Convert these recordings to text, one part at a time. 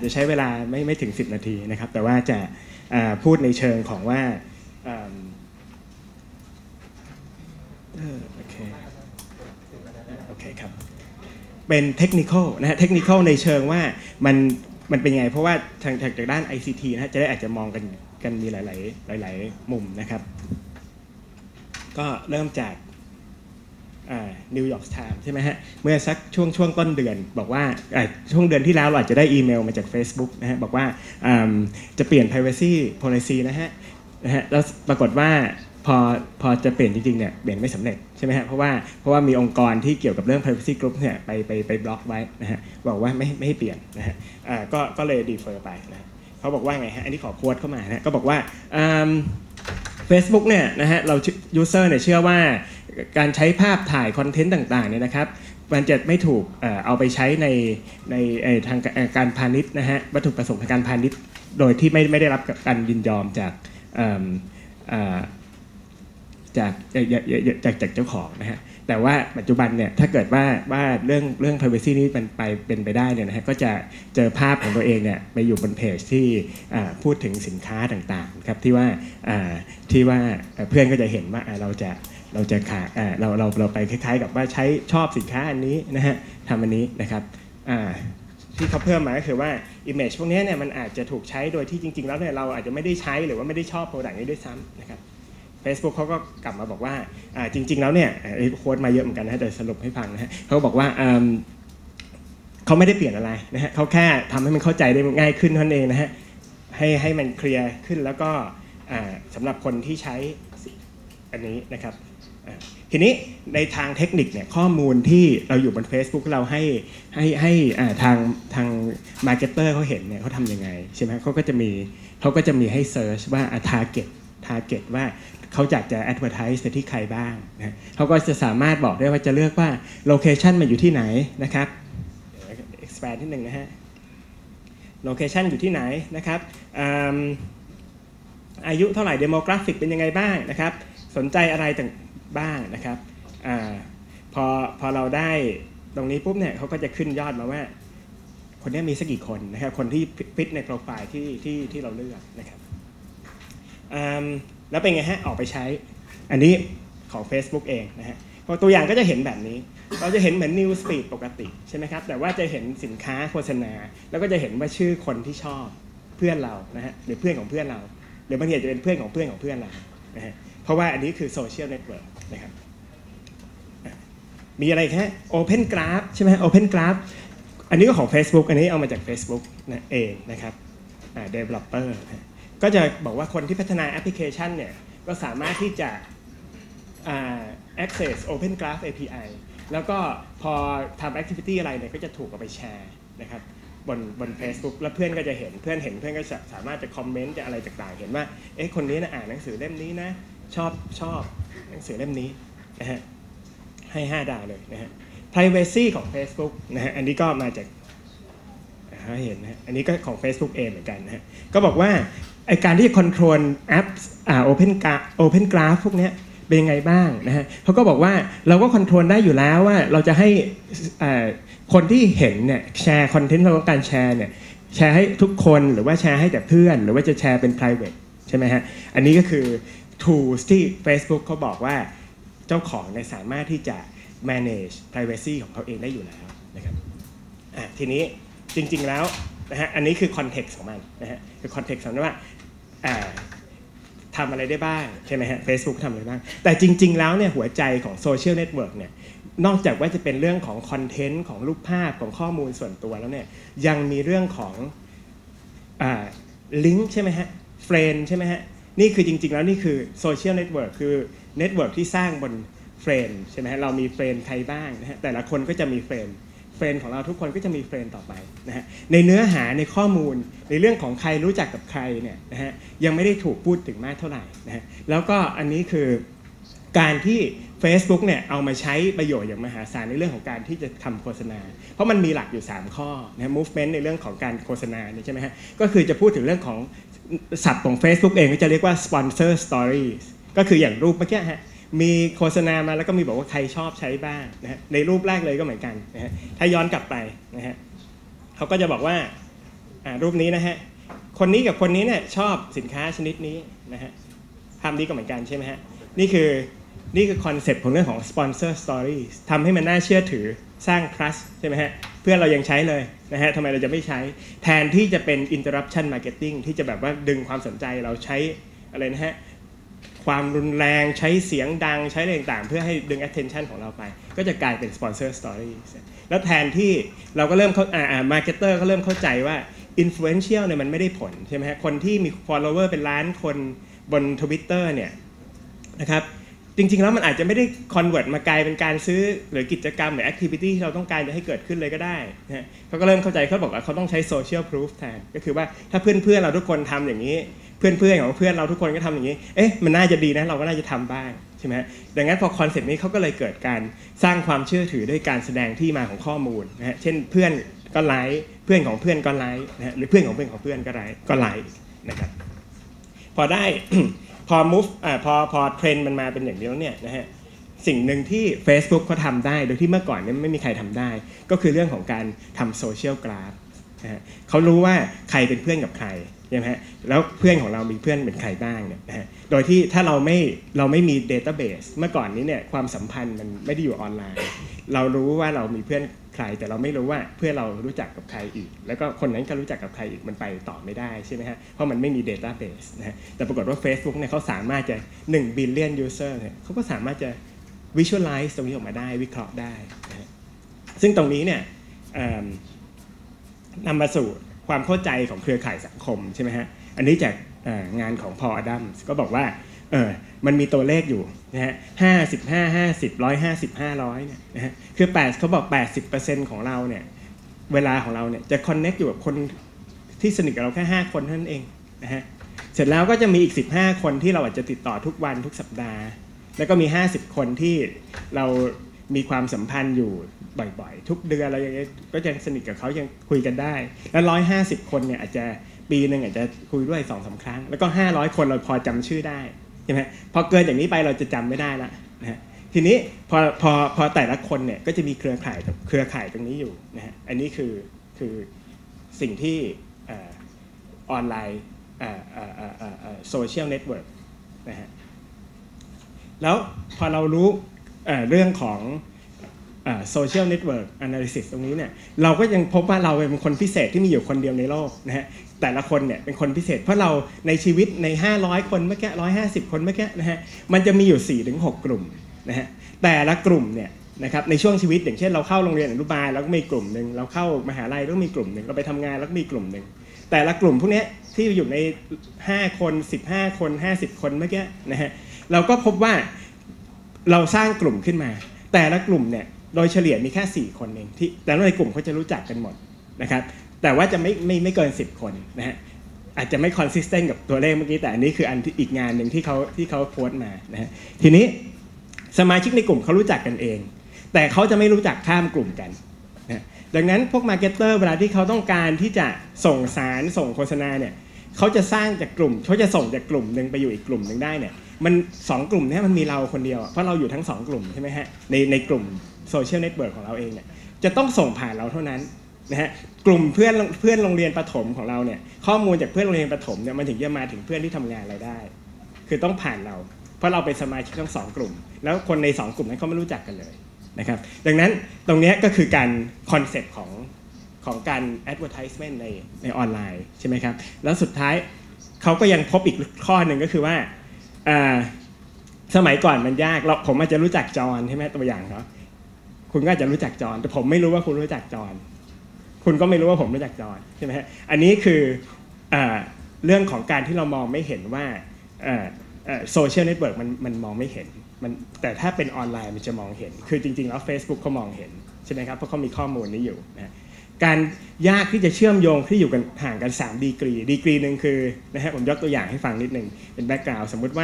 จะใช้เวลาไม่ถึง10 นาทีนะครับแต่ว่าจะพูดในเชิงของว่าโอเคครับเป็นเทคนิคนะฮะเทคนิคในเชิงว่ามันเป็นไงเพราะว่าจากด้าน ICT นะฮะจะได้อาจจะมองกันมีหลายมุมนะครับก็เริ่มจากนิวยอร์กไทม์ใช่ไหมฮะเมื่อสักช่วงต้นเดือนบอกว่าช่วงเดือนที่แล้วเราอาจจะได้อีเมลมาจาก Facebook นะฮะบอกว่าจะเปลี่ยน privacy policy นะฮะแล้วปรากฏว่าพอจะเปลี่ยนจริงๆเนี่ยเปลี่ยนไม่สำเร็จใช่ไหมฮะเพราะว่ามีองค์กรที่เกี่ยวกับเรื่อง privacy group เนี่ยไปบล็อกไว้นะฮะบอกว่าไม่ให้เปลี่ยนนะฮะก็เลยดีเฟอร์ไปนะเขาบอกว่าไงฮะอันนี้ขอโค้ดเข้ามานะก็บอกว่าFacebook เนี่ยนะฮะเรา user เนี่ยเชื่อว่าการใช้ภาพถ่ายคอนเทนต์ต่างๆเนี่ยนะครับมันจะไม่ถูกเอาไปใช้ในทางการพาณิชย์นะฮะวัตถุประสงค์ทางการพาณิชย์โดยที่ไม่ได้รับการยินยอมจากเจ้าของนะฮะแต่ว่าปัจจุบันเนี่ยถ้าเกิดว่าเรื่อง privacy นี้มันเป็นไปได้เนี่ยนะฮะก็จะเจอภาพของตัวเองเนี่ยไปอยู่บนเพจที่พูดถึงสินค้าต่างๆครับที่ว่าเพื่อนก็จะเห็นว่าเราจะขายเราไปคล้ายๆกับว่าชอบสินค้าอันนี้นะฮะทำอันนี้นะครับที่เขาเพิ่มมาก็คือว่า image พวกนี้เนี่ยมันอาจจะถูกใช้โดยที่จริงๆแล้วเนี่ยเราอาจจะไม่ได้ใช้หรือว่าไม่ได้ชอบ product นี้ด้วยซ้ำนะครับ Facebook เขาก็กลับมาบอกว่าจริงๆแล้วเนี่ยโค้ดมาเยอะเหมือนกันนะแต่สรุปให้ฟังนะฮะเขาบอกว่าเขาไม่ได้เปลี่ยนอะไรนะฮะเขาแค่ทำให้มันเข้าใจได้ง่ายขึ้นเท่านั้นเองนะฮะให้มันเคลียร์ขึ้นแล้วก็สำหรับคนที่ใช้อันนี้นะครับทีนี้ในทางเทคนิคเนี่ยข้อมูลที่เราอยู่บน Facebook เราให้ทางมาร์เก็ตเตอร์เขาเห็นเนี่ยเขาทำยังไงใช่ไหมเขาก็จะมีให้เซิร์ชว่าtarget ว่าเขาอยากจะ advertise ไปที่ใครบ้างนะเขาก็จะสามารถบอกได้ว่าจะเลือกว่า location มันอยู่ที่ไหนนะครับ expand ที่หนึ่งนะฮะ location อยู่ที่ไหนนะครับอายุเท่าไหร่ demographic เป็นยังไงบ้างนะครับสนใจอะไรต่างบ้างนะครับพอเราได้ตรงนี้ปุ๊บเนี่ยเขาก็จะขึ้นยอดมาว่าคนนี้มีสักกี่คนนะครับคนที่ฟิตในโปรไฟล์ที่เราเลือกนะครับแล้วเป็นไงฮะออกไปใช้อันนี้ของ Facebook เองนะฮะตัวอย่างก็จะเห็นแบบนี้เราจะเห็นเหมือน News Feed ปกติใช่ไหมครับแต่ว่าจะเห็นสินค้าโฆษณาแล้วก็จะเห็นว่าชื่อคนที่ชอบเพื่อนเรานะฮะหรือเพื่อนของเพื่อนเราหรือบางทีจะเป็นเพื่อนของเพื่อนของเพื่อนเรานะฮะเพราะว่าอันนี้คือโซเชียลเน็ตเวิร์กนะครับมีอะไรแค่ Open Graph ใช่ไหม Open Graph อันนี้ก็ของ Facebook อันนี้เอามาจาก Facebook นะเองนะครับdeveloper ก็จะบอกว่าคนที่พัฒนาแอปพลิเคชันเนี่ยก็สามารถที่จะaccess Open Graph API แล้วก็พอทำ activity อะไรเนี่ยก็จะถูกเอาไปแชร์นะครับบน Facebook แล้วเพื่อนก็จะเห็นเพื่อนก็สามารถจะคอมเมนต์จะอะไรต่างๆเห็นว่าคนนี้นะอ่านหนังสือเล่มนี้นะชอบหนังสือเล่มนี้นะฮะให้5 ดาวเลยนะฮะ privacy ของ Facebook นะฮะอันนี้ก็มาจากเห็นนะอันนี้ก็ของ Facebook เองเหมือนกันนะฮะก็บอกว่าการที่จะคอนโทรลแอปOpen Graph พวกนี้เป็นยังไงบ้างนะฮะเขาก็บอกว่าเราก็คอนโทรลได้อยู่แล้วว่าเราจะให้คนที่เห็นเนี่ยแชร์คอนเทนต์เราต้องการแชร์เนี่ยแชร์ให้ทุกคนหรือว่าแชร์ให้แต่เพื่อนหรือว่าจะแชร์เป็น private ใช่ไหมฮะอันนี้ก็คือ tools ที่ Facebook เขาบอกว่าเจ้าของเนี่ยสามารถที่จะ manage privacy ของเขาเองได้อยู่แล้วนะครับทีนี้จริงๆแล้วนะฮะอันนี้คือ context ของมันนะฮะคือ context ของมันว่าทำอะไรได้บ้างใช่ไหมฮะ Facebook ทำอะไรบ้างแต่จริงๆแล้วเนี่ยหัวใจของโซเชียลเน็ตเวิร์กเนี่ยนอกจากว่าจะเป็นเรื่องของคอนเทนต์ของรูปภาพของข้อมูลส่วนตัวแล้วเนี่ยยังมีเรื่องของลิงก์ใช่ไหมฮะเฟรนด์ใช่ไหมฮะนี่คือจริงๆแล้วนี่คือโซเชียลเน็ตเวิร์กคือเน็ตเวิร์กที่สร้างบนเฟรนด์ใช่ไหมฮะเรามีเฟรนด์ใครบ้างนะฮะแต่ละคนก็จะมีเฟรนด์ของเราทุกคนก็จะมีเฟรนด์ต่อไปนะฮะในเนื้อหาในข้อมูลในเรื่องของใครรู้จักกับใครเนี่ยนะฮะยังไม่ได้ถูกพูดถึงมากเท่าไหร่นะฮะแล้วก็อันนี้คือการที่ Facebook เนี่ยเอามาใช้ประโยชน์อย่างมหาศาลในเรื่องของการที่จะทำโฆษณาเพราะมันมีหลักอยู่3ข้อนะ movement ในเรื่องของการโฆษณานี่ใช่ไหมฮะก็คือจะพูดถึงเรื่องของศัพท์ของ Facebook เองก็จะเรียกว่า sponsor stories ก็คืออย่างรูปเมื่อกี้ฮะมีโฆษณามาแล้วก็มีบอกว่าใครชอบใช้บ้างนะฮะในรูปแรกเลยก็เหมือนกันนะฮะถ้าย้อนกลับไปนะฮะเขาก็จะบอกว่ารูปนี้นะฮะคนนี้กับคนนี้เนี่ยชอบสินค้าชนิดนี้นะฮะภาพนี้ก็เหมือนกันใช่ไหมฮะนี่คือคอนเซ็ปต์ของเรื่องของ sponsor story ทำให้มันน่าเชื่อถือสร้าง trust ใช่ไหมฮะเพื่อนเรายังใช้เลยนะฮะทำไมเราจะไม่ใช้แทนที่จะเป็น interruption marketing ที่จะแบบว่าดึงความสนใจเราใช้อะไรนะฮะความรุนแรงใช้เสียงดังใช้อะไรต่างๆเพื่อให้ดึง attention ของเราไปก็จะกลายเป็น sponsor story แล้วแทนที่เราก็เริ่มmarketer ก็เริ่มเข้าใจว่า influential เนี่ยมันไม่ได้ผลใช่ไหมฮะคนที่มี follower เป็นล้านคนบน Twitter เนี่ยนะครับจริงๆแล้วมันอาจจะไม่ได้ convert มากลายเป็นการซื้อหรือกิจกรรมหรือ activity ที่เราต้องการจะให้เกิดขึ้นเลยก็ได้นะเขาก็เริ่มเข้าใจเขาบอกว่าเขาต้องใช้ social proof แทนก็คือว่าถ้าเพื่อนๆเราทุกคนทำอย่างนี้เพื่อนๆของเพื่อนเราทุกคนก็ทำอย่างนี้มันน่าจะดีนะเราก็น่าจะทำบ้างใช่ไหมดังนั้นพอคอนเซ็ปต์นี้เขาก็เลยเกิดการสร้างความเชื่อถือด้วยการแสดงที่มาของข้อมูลนะฮะเช่นเพื่อนก็ไลค์เพื่อนของเพื่อนก็ไลค์นะฮะหรือเพื่อนของเพื่อนของเพื่อนก็ไลค์นะครับพอได้ พอ move พอเทรนด์มันมาเป็นอย่างนี้แล้วเนี่ยนะฮะสิ่งหนึ่งที่ Facebook เขาทำได้โดยที่เมื่อก่อนเนี่ยไม่มีใครทำได้ก็คือเรื่องของการทำโซเชียลกราฟนะฮะเขารู้ว่าใครเป็นเพื่อนกับใครใช่ไหมฮะแล้วเพื่อนของเรามีเพื่อนเป็นใครบ้างเนี่ยนะฮะโดยที่ถ้าเราไม่มี database เมื่อก่อนนี้เนี่ยความสัมพันธ์มันไม่ได้อยู่ออนไลน์เรารู้ว่าเรามีเพื่อนใครแต่เราไม่รู้ว่าเพื่อนเรารู้จักกับใครอีกแล้วก็คนนั้นก็รู้จักกับใครอีกมันไปต่อไม่ได้ใช่ไหมฮะเพราะมันไม่มี database นะฮะแต่ปรากฏว่า Facebook เนี่ยเขาสามารถจะ1 billion user เนี่ยเขาก็สามารถจะ visualize ตรงนี้ออกมาได้วิเคราะห์ได้นะฮะซึ่งตรงนี้เนี่ยนำมาสู่ความเข้าใจของเครือข่ายสังคมใช่ไหมฮะอันนี้จากงานของพอล อดัมส์ก็บอกว่ามันมีตัวเลขอยู่นะฮะ55 50 150 500เนี่ยนะฮะคือเขาบอก 80% ของเราเนี่ยเวลาของเราเนี่ยจะ connect อยู่กับคนที่สนิทกับเราแค่5คนเท่านั้นเองนะฮะเสร็จแล้วก็จะมีอีก15คนที่เราอาจจะติดต่อทุกวันทุกสัปดาห์แล้วก็มี50คนที่เรามีความสัมพันธ์อยู่บ่อยๆทุกเดือนเราก็ยังสนิทกับเขายังคุยกันได้แล้ว150คนเนี่ยอาจจะปีนึงอาจจะคุยด้วย 2-3 ครั้งแล้วก็500คนเราพอจำชื่อได้ใช่ไหมพอเกินอย่างนี้ไปเราจะจำไม่ได้ละนะฮะทีนี้พอแต่ละคนเนี่ยก็จะมีเครือข่ายตรงนี้อยู่นะฮะอันนี้คือสิ่งที่ออนไลน์โซเชียลเน็ตเวิร์กนะฮะแล้วพอเรารู้เรื่องของsocial network analysis ตรงนี้เนี่ยเราก็ยังพบว่าเราเป็นคนพิเศษที่มีอยู่คนเดียวในโลกนะฮะแต่ละคนเนี่ยเป็นคนพิเศษเพราะเราในชีวิตใน500คนเมื่อกี้150คนเมื่อกี้นะฮะมันจะมีอยู่ 4-6 กลุ่มนะฮะแต่ละกลุ่มเนี่ยนะครับในช่วงชีวิตอย่างเช่นเราเข้าโรงเรียนอนุบาลแล้วก็มีกลุ่มนึงเราเข้ามหาลัยแล้วก็มีกลุ่มนึงเราไปทำงานแล้วก็มีกลุ่มนึงแต่ละกลุ่มพวกนี้ที่อยู่ใน5คน15คน50คนเมื่อกี้นะฮะเราก็พบว่าเราสร้างกลุ่มขึ้นมาแต่ละกลุ่มเนี่ยโดยเฉลี่ยมีแค่4คนเองที่แต่ในกลุ่มเขาจะรู้จักกันหมดนะครับแต่ว่าจะไม่เกิน10คนนะฮะอาจจะไม่ consistent กับตัวเลขเมื่อกี้แต่อันนี้คืออันที่อีกงานหนึ่งที่เขาโพสต์มานะฮะทีนี้สมาชิกในกลุ่มเขารู้จักกันเองแต่เขาจะไม่รู้จักข้ามกลุ่มกันนะดังนั้นพวก marketer เวลาที่เขาต้องการที่จะส่งสารส่งโฆษณาเนี่ยเขาจะสร้างจากกลุ่มเขาจะส่งจากกลุ่มนึงไปอยู่อีกกลุ่มนึงได้เนี่ยมัน2กลุ่มนี้มันมีเราคนเดียวเพราะเราอยู่ทั้ง2กลุ่มใช่ไหมฮะในกลุ่มโซเชียลเน็ตเวิร์กของเราเองเนี่ยจะต้องส่งผ่านเราเท่านั้นนะฮะกลุ่มเพื่อนโรงเรียนประถมของเราเนี่ยข้อมูลจากเพื่อนโรงเรียนประถมเนี่ยมันถึงจะมาถึงเพื่อนที่ทำงานเราได้คือต้องผ่านเราเพราะเราเป็นสมาชิกทั้ง2กลุ่มแล้วคนใน2กลุ่มนั้นเขาไม่รู้จักกันเลยนะครับดังนั้นตรงนี้ก็คือการคอนเซ็ปต์ของการ advertisement ในออนไลน์ใช่ไหมครับแล้วสุดท้ายเขาก็ยังพบอีกข้อหนึ่งก็คือว่าสมัยก่อนมันยากผมอาจจะรู้จักจอห์นใช่ไหมตัวอย่างเนาะคุณก็อาจจะรู้จักจอห์นแต่ผมไม่รู้ว่าคุณรู้จักจอห์นคุณก็ไม่รู้ว่าผมรู้จักจอห์นใช่ไหมฮะอันนี้คือเรื่องของการที่เรามองไม่เห็นว่าโซเชียลเน็ตเวิร์กมันมองไม่เห็นมันแต่ถ้าเป็นออนไลน์มันจะมองเห็นคือจริงๆแล้ว Facebook เขามองเห็นใช่ไหมครับเพราะเขามีข้อมูลนี้อยู่นะการยากที่จะเชื่อมโยงที่อยู่กันห่างกัน3ดีกรีนึงคือนะฮะผมยกตัวอย่างให้ฟังนิดนึงเป็นแบ็คกราวด์สมมุติว่า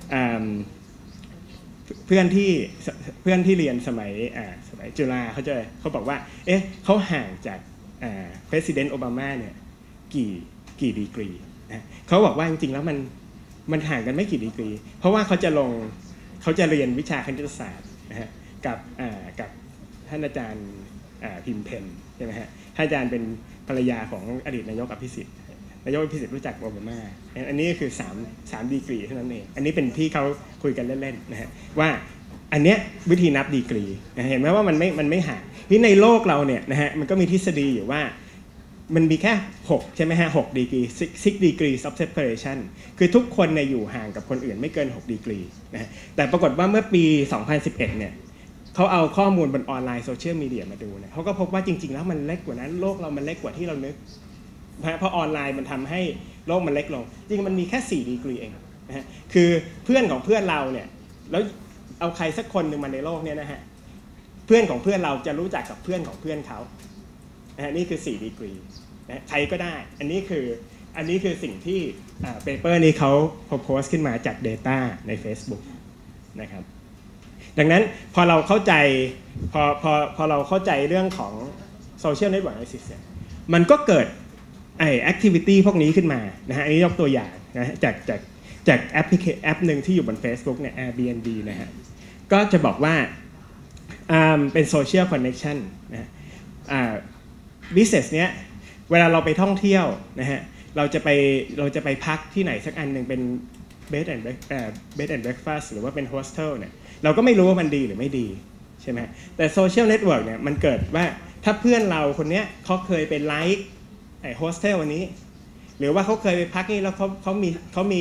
เพื่อนที่เรียนสมัยจุฬาเขาบอกว่าเขาห่างจากPresident Obama เนี่ยกี่ดีกรีนะเขาบอกว่าจริงๆแล้วมันห่างกันไม่กี่ดีกรีเพราะว่าเขาจะเรียนวิชาคณิตศาสตร์นะฮะกับท่านอาจารย์พิมพ์เพนใช่ไหมฮะท่านอาจารย์เป็นภรรยาของอดีตนายกอภิสิทธิ์นายกอภิสิทธิ์รู้จักโอบามาอันนี้คือ3ดีกรีเท่านั้นเองอันนี้เป็นที่เขาคุยกันเล่นๆนะฮะว่าอันเนี้ยวิธีนับดีกรีเห็นไหมว่ามันไม่ห่างที่ในโลกเราเนี่ยนะฮะมันก็มีทฤษฎีอยู่ว่ามันมีแค่6ใช่ไหมฮะ6ดีกรี6 degrees of separation คือทุกคนเนี่ยอยู่ห่างกับคนอื่นไม่เกิน6ดีกรีนะฮะแต่ปรากฏว่าเมื่อปี 2011 เนี่ยเขาเอาข้อมูลบนออนไลน์โซเชียลมีเดียมาดูเนี่ยเขาก็พบว่าจริงๆแล้วมันเล็กกว่านั้นโลกเรามันเล็กกว่าที่เรานึกเพราะออนไลน์มันทำให้โลกมันเล็กลงจริงมันมีแค่4ดีกรีเองนะฮะคือเพื่อนของเพื่อนเราเนี่ยแล้วเอาใครสักคนหนึ่งมาในโลกเนี่ยนะฮะเพื่อนของเพื่อนเราจะรู้จักกับเพื่อนของเพื่อนเขานี่คือ4ดีกรีนะใครก็ได้อันนี้คือสิ่งที่เปเปอร์นี้เขาโพสต์ขึ้นมาจาก Data ใน Facebook นะครับดังนั้นพอเราเข้าใจพอเราเข้าใจเรื่องของ Social Network Analysis เนี่ยมันก็เกิดactivity พวกนี้ขึ้นมานะฮะอันนี้ยกตัวอย่างนะจากแอปหนึ่งที่อยู่บน Facebook เนี่ย Airbnb นะฮะก็จะบอกว่าเป็น social connection นะ business เนี้ยเวลาเราไปท่องเที่ยวนะฮะเราจะไปพักที่ไหนสักอันหนึ่งเป็น bed and breakfast หรือว่าเป็น hostel เนี่ยเราก็ไม่รู้ว่ามันดีหรือไม่ดีใช่ไหมแต่ social network เนี่ยมันเกิดว่าถ้าเพื่อนเราคนเนี้ยเขาเคยไปไลค์hostel อันนี้หรือว่าเขาเคยไปพักนี่แล้วเขามี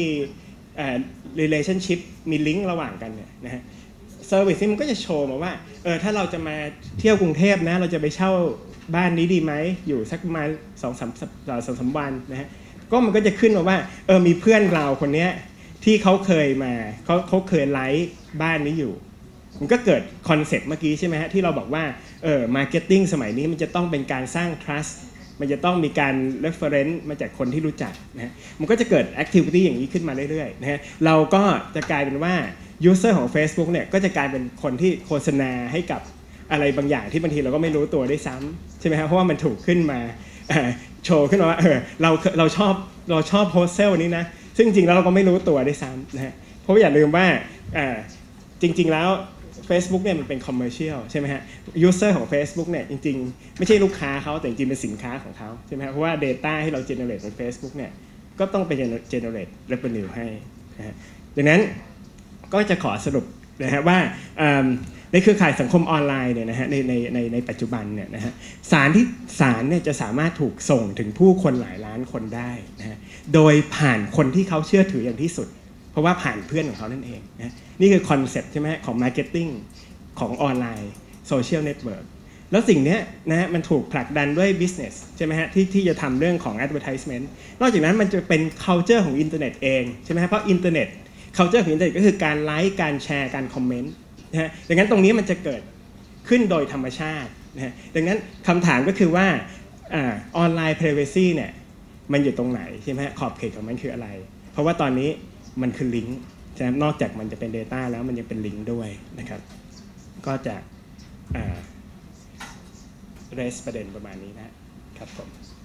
relationship มีลิงก์ระหว่างกันเนี่ยนะฮะเซอร์วิสนี่มันก็จะโชว์มาว่าถ้าเราจะมาเที่ยวกรุงเทพนะเราจะไปเช่าบ้านนี้ดีไหมอยู่สักประมาณ2-3 วันนะฮะก็มันก็จะขึ้นมาว่ามีเพื่อนเราคนนี้ที่เขาเคยมาเขาเคยไลค์บ้านนี้อยู่มันก็เกิดคอนเซ็ปต์เมื่อกี้ใช่ไหมฮะที่เราบอกว่ามาร์เก็ตติ้งสมัยนี้มันจะต้องเป็นการสร้าง trust มันจะต้องมีการ reference มาจากคนที่รู้จักนะฮะมันก็จะเกิด activity อย่างนี้ขึ้นมาเรื่อยๆนะฮะเราก็จะกลายเป็นว่า user ของ Facebook เนี่ยก็จะกลายเป็นคนที่โฆษณาให้กับอะไรบางอย่างที่บางทีเราก็ไม่รู้ตัวได้ซ้ำใช่ไหมครับเพราะว่ามันถูกขึ้นมาโชว์ขึ้นมาว่าเราชอบโฮสเทลนี้นะซึ่งจริงๆแล้วเราก็ไม่รู้ตัวได้ซ้ำนะฮะเพราะอย่าลืมว่าจริงๆแล้ว Facebook เนี่ยมันเป็นคอมเมอร์เชียลใช่ไหมฮะ user ของ Facebook เนี่ยจริงๆไม่ใช่ลูกค้าเขาแต่จริงๆเป็นสินค้าของเขาใช่ไหมฮะเพราะว่า data ที่เรา generate บน Facebook เนี่ยก็ต้องไป generate revenue ให้นะฮะดังนั้นก็จะขอสรุปนะฮะว่าในเครือข่ายสังคมออนไลน์เนี่ยนะฮะในปัจจุบันเนี่ยนะฮะสารเนี่ยจะสามารถถูกส่งถึงผู้คนหลายล้านคนได้นะฮะโดยผ่านคนที่เขาเชื่อถืออย่างที่สุดเพราะว่าผ่านเพื่อนของเขานั่นเองนะนี่คือคอนเซ็ปต์ใช่ไหมของมาร์เก็ตติ้งของออนไลน์โซเชียลเน็ตเวิร์กแล้วสิ่งนี้นะฮะมันถูกผลักดันด้วย business ใช่ไหมฮะที่จะทำเรื่องของ advertisement นอกจากนั้นมันจะเป็น culture ของอินเทอร์เน็ตเองใช่ไหมฮะเพราะอินเทอร์เน็ต culture ของอินเทอร์เน็ตก็คือการไลค์การแชร์การคอมเมนต์นะฮะดังนั้นตรงนี้มันจะเกิดขึ้นโดยธรรมชาตินะฮะดังนั้นคำถามก็คือว่าออนไลน์ privacy เนี่ยมันอยู่ตรงไหนใช่ไหมฮะขอบเขตของมันคืออะไรเพราะว่าตอนนี้มันคือลิงก์ใช่ไหมนอกจากมันจะเป็น data แล้วมันยังเป็นลิงก์ด้วยนะครับก็จะเรสประเด็นประมาณนี้นะครับผม